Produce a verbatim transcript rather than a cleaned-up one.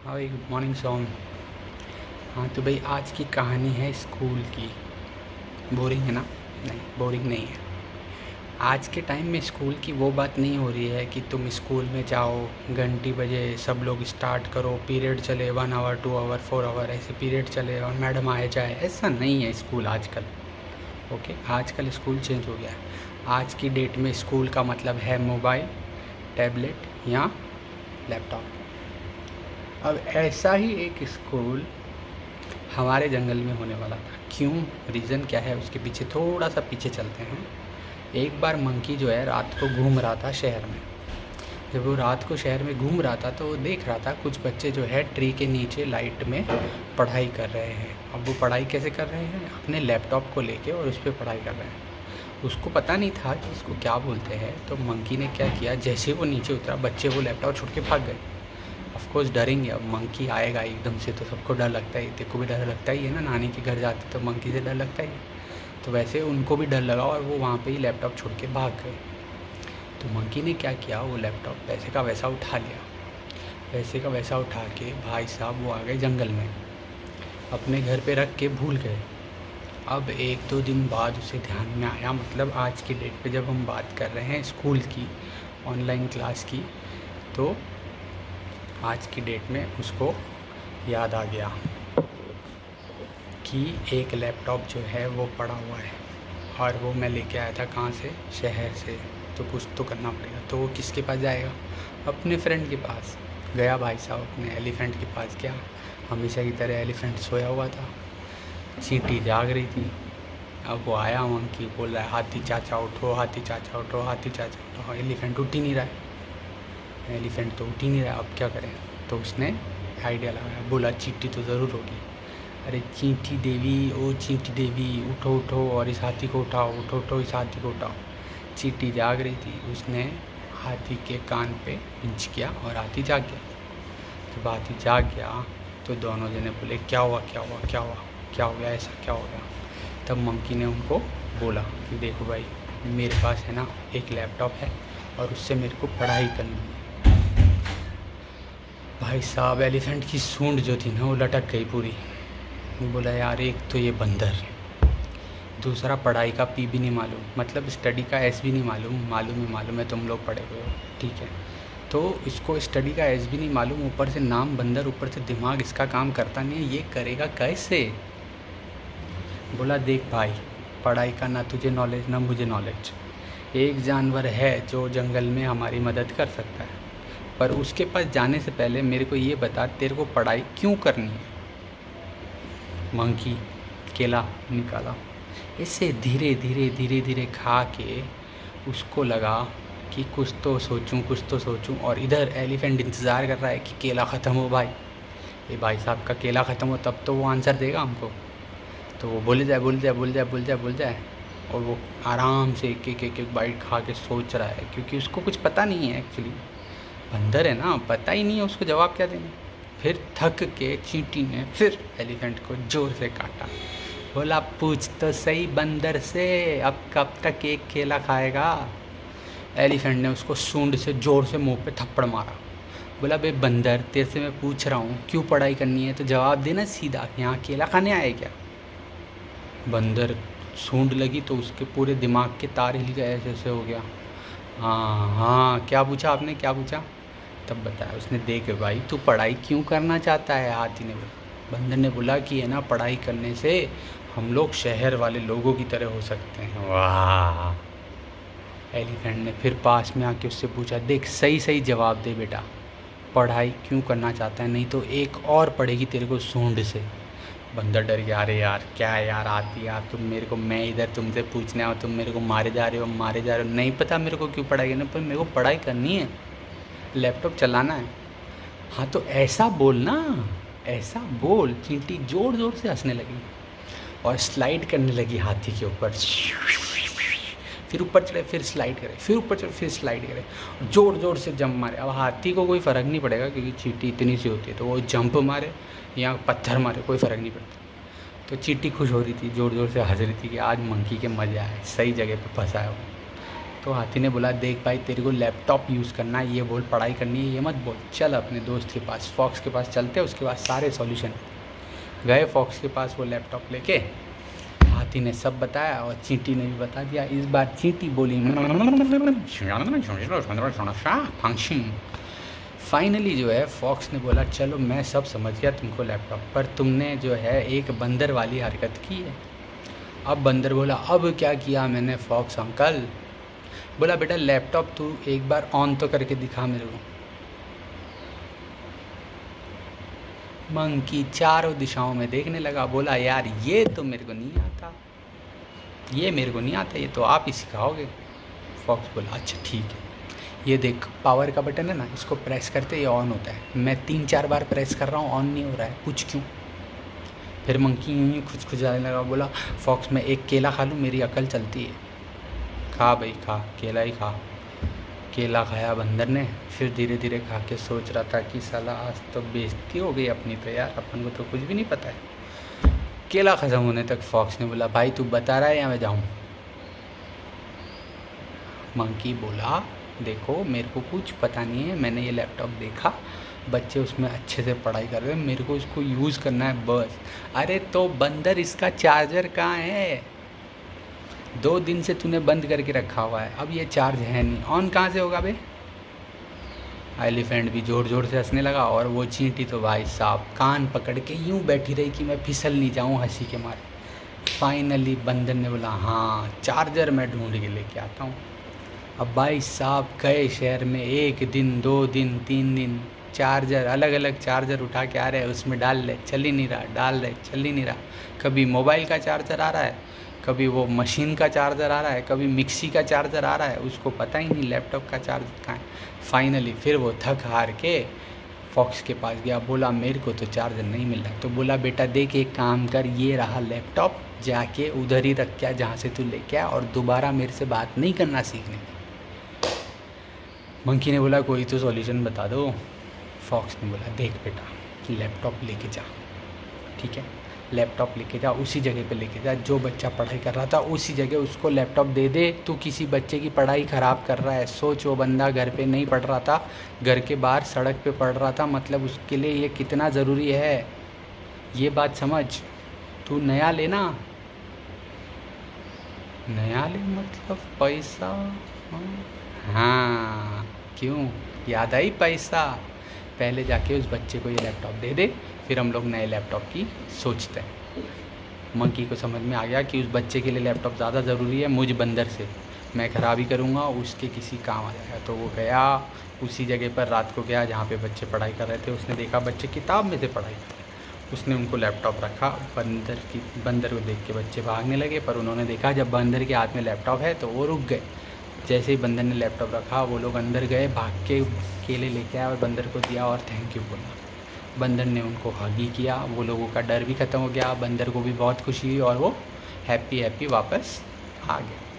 Hi good morning सोम। हाँ तो भाई आज की कहानी है स्कूल की। बोरिंग है ना? नहीं, बोरिंग नहीं है। आज के टाइम में स्कूल की वो बात नहीं हो रही है कि तुम स्कूल में जाओ, घंटी बजे, सब लोग स्टार्ट करो, पीरियड चले, one hour two hour four hour ऐसे पीरियड चले और मैडम आए जाए। ऐसा नहीं है स्कूल आजकल। ओके, आजकल स्कूल चेंज हो गया है। आज की डेट में स्कूल का मतलब है मोबाइल, टैबलेट या लैपटॉप। अब ऐसा ही एक स्कूल हमारे जंगल में होने वाला था। क्यों, रीज़न क्या है उसके पीछे, थोड़ा सा पीछे चलते हैं। एक बार मंकी जो है रात को घूम रहा था शहर में। जब वो रात को शहर में घूम रहा था तो वो देख रहा था कुछ बच्चे जो है ट्री के नीचे लाइट में पढ़ाई कर रहे हैं। अब वो पढ़ाई कैसे कर रहे हैं? अपने लैपटॉप को लेके और उस पर पढ़ाई कर रहे हैं। उसको पता नहीं था कि इसको क्या बोलते हैं। तो मंकी ने क्या किया, जैसे वो नीचे उतरा बच्चे वो लैपटॉप छोड़ के भाग गए। ऑफ कोर्स डरेंगे, अब मंकी आएगा एकदम से तो सबको डर लगता ही। तेरे को भी डर लगता ही है ना, नानी के घर जाते तो मंकी से डर लगता ही है। तो वैसे उनको भी डर लगा और वो वहाँ पे ही लैपटॉप छोड़ के भाग गए। तो मंकी ने क्या किया, वो लैपटॉप वैसे का वैसा उठा लिया। वैसे का वैसा उठा के भाई साहब वो आ गए जंगल में, अपने घर पे रख के भूल गए। अब एक दो दिन बाद उसे ध्यान में आया, मतलब आज की डेट पे जब हम बात कर रहे हैं स्कूल की, ऑनलाइन क्लास की, तो आज की डेट में उसको याद आ गया कि एक लैपटॉप जो है वो पड़ा हुआ है और वो मैं लेके आया था कहाँ से, शहर से। तो कुछ तो करना पड़ेगा। तो वो किसके पास जाएगा? अपने फ्रेंड के पास गया। भाई साहब अपने एलिफेंट के पास गया। हमेशा की तरह एलिफेंट सोया हुआ था, चींटी जाग रही थी। अब वो आया, मंकी बोल रहा है हाथी चाचा उठो, हाथी चाचा उठो, हाथी चाचा उठो। एलिफेंट उठ ही नहीं रहा है। एलिफेंट तो उठ ही नहीं रहा है, अब क्या करें? तो उसने आइडिया लगाया, बोला चींटी तो ज़रूर होगी। अरे चींटी देवी, ओ चींटी देवी उठो उठो और इस हाथी को उठाओ, उठो उठो इस हाथी को उठाओ। चींटी जाग रही थी, उसने हाथी के कान पे पिंच किया और हाथी जाग गया। जब हाथी जाग गया तो दोनों जने बोले क्या हुआ क्या हुआ क्या हुआ क्या हो गया, ऐसा क्या हो गया? तब मंकी ने उनको बोला कि देखो भाई, मेरे पास है ना एक लैपटॉप है और उससे मेरे को पढ़ाई करनी है। भाई साहब एलिफेंट की सूंड जो थी ना वो लटक गई पूरी। बोला यार, एक तो ये बंदर, दूसरा पढ़ाई का पी भी नहीं मालूम, मतलब स्टडी का एस भी नहीं मालूम। मालूम है मालूम है, तुम लोग पढ़े हुए हो, ठीक है। तो इसको स्टडी का एस भी नहीं मालूम, ऊपर से नाम बंदर, ऊपर से दिमाग इसका काम करता नहीं है, ये करेगा कैसे? बोला देख भाई, पढ़ाई का ना तुझे नॉलेज ना मुझे नॉलेज। एक जानवर है जो जंगल में हमारी मदद कर सकता है, पर उसके पास जाने से पहले मेरे को ये बता, तेरे को पढ़ाई क्यों करनी है? मंकी केला निकाला, इसे धीरे धीरे धीरे धीरे खा के उसको लगा कि कुछ तो सोचूं कुछ तो सोचूं। और इधर एलिफेंट इंतज़ार कर रहा है कि केला ख़त्म हो भाई, ये भाई साहब का केला ख़त्म हो तब तो वो आंसर देगा हमको। तो वो बोल जाए बोल जाए बोल जाए बोल जाए बोल जाए और वो आराम से एक एक एक एक बाइट खा के सोच रहा है, क्योंकि उसको कुछ पता नहीं है एक्चुअली। बंदर है ना, पता ही नहीं है उसको जवाब क्या देना। फिर थक के चींटी ने फिर एलिफेंट को ज़ोर से काटा। बोला पूछ तो सही बंदर से, अब कब तक एक केला खाएगा? एलिफेंट ने उसको सूंड से ज़ोर से मुंह पे थप्पड़ मारा। बोला बे बंदर, तेरे से मैं पूछ रहा हूँ क्यों पढ़ाई करनी है, तो जवाब देना सीधा, यहाँ केला खाने आए क्या? बंदर सूंड लगी तो उसके पूरे दिमाग के तार हिल गए, ऐसे ऐसे हो गया। हाँ हाँ, क्या पूछा आपने, क्या पूछा? तब बताया उसने, देख भाई तू पढ़ाई क्यों करना चाहता है? हाथी ने बोला। बंदर ने बोला कि है ना, पढ़ाई करने से हम लोग शहर वाले लोगों की तरह हो सकते हैं। वाह! एलिफेंट ने फिर पास में आके उससे पूछा, देख सही सही जवाब दे बेटा, पढ़ाई क्यों करना चाहता है, नहीं तो एक और पढ़ेगी तेरे को सूंड से। बंदर डर गया, अरे यार क्या है यार, आती यार तुम मेरे को, मैं इधर तुमसे पूछने आओ, तुम मेरे को मारे जा रहे हो मारे जा रहे हो। नहीं पता मेरे को क्यों पढ़ाई करना, पर मेरे को पढ़ाई करनी है, लैपटॉप चलाना है। हाँ तो ऐसा बोल ना, ऐसा बोल। चींटी ज़ोर ज़ोर से हंसने लगी और स्लाइड करने लगी हाथी के ऊपर। फिर ऊपर चढ़े, फिर स्लाइड करे, फिर ऊपर चढ़े, फिर स्लाइड करे, ज़ोर ज़ोर से जंप मारे। अब हाथी को कोई फ़र्क नहीं पड़ेगा क्योंकि चींटी इतनी सी होती है, तो वो जंप मारे या पत्थर मारे कोई फ़र्क नहीं पड़ता। तो चींटी खुश हो रही थी, ज़ोर ज़ोर से हंस रही थी कि आज मंकी के मज़े आए, सही जगह पे फंसा है वो। तो हाथी ने बोला देख भाई तेरे को लैपटॉप यूज़ करना है, ये बोल पढ़ाई करनी है, ये मत बोल, चल अपने दोस्त के पास फॉक्स के पास चलते, उसके पास सारे सॉल्यूशन। गए फॉक्स के पास वो लैपटॉप लेके, हाथी ने सब बताया और चींटी ने भी बता दिया। इस बार चींटी बोली फाइनली जो है फॉक्स ने बोला चलो मैं सब समझ गया तुमको लैपटॉप, पर तुमने जो है एक बंदर वाली हरकत की है। अब बंदर बोला अब क्या किया मैंने फॉक्स अंकल? बोला बेटा लैपटॉप तू एक बार ऑन तो करके दिखा मेरे को। मंकी चारों दिशाओं में देखने लगा, बोला यार ये तो मेरे को नहीं आता, ये मेरे को नहीं आता, ये तो आप ही सिखाओगे। फॉक्स बोला अच्छा ठीक है, ये देख पावर का बटन है ना, इसको प्रेस करते ये ऑन होता है, मैं तीन चार बार प्रेस कर रहा हूँ ऑन नहीं हो रहा है, पूछ क्यों? फिर मंकी यूँ ही खुच खुचाने लगा, बोला फॉक्स मैं एक केला खा लूँ मेरी अकल चलती है। खा भाई खा, केला ही खा। केला खाया बंदर ने, फिर धीरे धीरे खा के सोच रहा था कि साला आज तो बेइज्जती हो गई अपनी, तो यार अपन को तो कुछ भी नहीं पता है। केला ख़त्म होने तक फॉक्स ने बोला भाई तू बता रहा है या मैं जाऊँ? मंकी बोला देखो मेरे को कुछ पता नहीं है, मैंने ये लैपटॉप देखा, बच्चे उसमें अच्छे से पढ़ाई कर रहे हैं, मेरे को इसको यूज़ करना है बस। अरे तो बंदर इसका चार्जर कहाँ है? दो दिन से तूने बंद करके रखा हुआ है, अब ये चार्ज है नहीं, ऑन कहाँ से होगा बे? एलिफेंट भी जोर जोर से हंसने लगा और वो चींटी तो भाई साहब कान पकड़ के यूँ बैठी रही कि मैं फिसल नहीं जाऊँ हंसी के मारे। फाइनली बंदर ने बोला हाँ चार्जर मैं ढूंढ के लेके आता हूँ। अब भाई साहब गए शहर में, एक दिन दो दिन तीन दिन, चार्जर अलग अलग चार्जर उठा के आ रहे हैं, उसमें डाल ले चल ही नहीं रहा, डाल रहे चल ही नहीं रहा। कभी मोबाइल का चार्जर आ रहा है, कभी वो मशीन का चार्जर आ रहा है, कभी मिक्सी का चार्जर आ रहा है, उसको पता ही नहीं लैपटॉप का चार्जर कहाँ है। फाइनली फिर वो थक हार के फॉक्स के पास गया, बोला मेरे को तो चार्जर नहीं मिल रहा। तो बोला बेटा देख एक काम कर, ये रहा लैपटॉप, जाके उधर ही रख के जहाँ से तू लेके आ और दोबारा मेरे से बात नहीं करना सीखने की। मंकी ने बोला कोई तो सॉल्यूशन बता दो। फॉक्स ने बोला देख बेटा लैपटॉप लेके जा, ठीक है, लैपटॉप लेके जा, उसी जगह पे लेके जा, जो बच्चा पढ़ाई कर रहा था उसी जगह उसको लैपटॉप दे दे। तू किसी बच्चे की पढ़ाई ख़राब कर रहा है, सोच वो बंदा घर पे नहीं पढ़ रहा था, घर के बाहर सड़क पे पढ़ रहा था, मतलब उसके लिए ये कितना ज़रूरी है, ये बात समझ। तू नया लेना, नया ले मतलब पैसा, हाँ क्यों याद आई पैसा, पहले जाके उस बच्चे को ये लैपटॉप दे दे, फिर हम लोग नए लैपटॉप की सोचते हैं। मंकी को समझ में आ गया कि उस बच्चे के लिए लैपटॉप ज़्यादा ज़रूरी है मुझ बंदर से, मैं खराबी करूँगा उसके किसी काम आ जाएगा। तो वो गया उसी जगह पर, रात को गया जहाँ पे बच्चे पढ़ाई कर रहे थे, उसने देखा बच्चे किताब में से पढ़ाई कर रहे हैं, उसने उनको लैपटॉप रखा। बंदर की बंदर को देख के बच्चे भागने लगे, पर उन्होंने देखा जब बंदर के हाथ में लैपटॉप है तो वो रुक गए। जैसे ही बंदर ने लैपटॉप रखा वो लोग अंदर गए, भाग के केले लेके आए और बंदर को दिया और थैंक यू बोला। बंदर ने उनको हगी किया, वो लोगों का डर भी ख़त्म हो गया, बंदर को भी बहुत खुशी हुई और वो हैप्पी हैप्पी वापस आ गया।